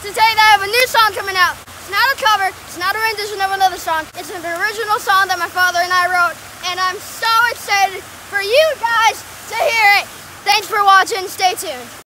to tell you that I have a new song coming out. It's not a cover, it's not a rendition of another song. It's an original song that my father and I wrote, and I'm so excited for you guys to hear it. Thanks for watching. Stay tuned.